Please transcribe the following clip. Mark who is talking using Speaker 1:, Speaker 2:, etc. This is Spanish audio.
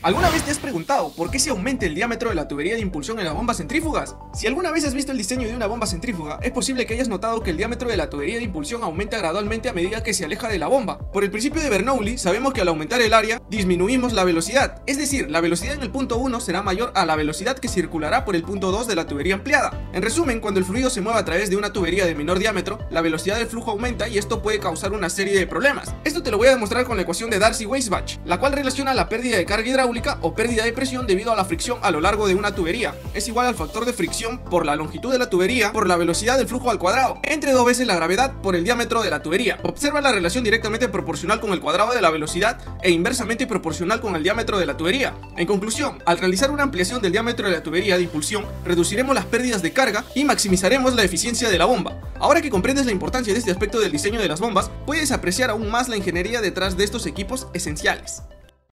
Speaker 1: ¿Alguna vez te has preguntado por qué se aumenta el diámetro de la tubería de impulsión en las bombas centrífugas? Si alguna vez has visto el diseño de una bomba centrífuga, es posible que hayas notado que el diámetro de la tubería de impulsión aumenta gradualmente a medida que se aleja de la bomba. Por el principio de Bernoulli, sabemos que al aumentar el área, disminuimos la velocidad, es decir, la velocidad en el punto 1 será mayor a la velocidad que circulará por el punto 2 de la tubería ampliada. En resumen, cuando el fluido se mueve a través de una tubería de menor diámetro, la velocidad del flujo aumenta y esto puede causar una serie de problemas. Esto te lo voy a demostrar con la ecuación de Darcy-Weisbach, la cual relaciona la pérdida de carga hidráulica o pérdida de presión debido a la fricción a lo largo de una tubería. Es igual al factor de fricción por la longitud de la tubería por la velocidad del flujo al cuadrado, entre 2 veces la gravedad por el diámetro de la tubería. Observa la relación directamente proporcional con el cuadrado de la velocidad e inversamente proporcional con el diámetro de la tubería. En conclusión, al realizar una ampliación del diámetro de la tubería de impulsión, reduciremos las pérdidas de carga y maximizaremos la eficiencia de la bomba. Ahora que comprendes la importancia de este aspecto del diseño de las bombas, puedes apreciar aún más la ingeniería detrás de estos equipos esenciales.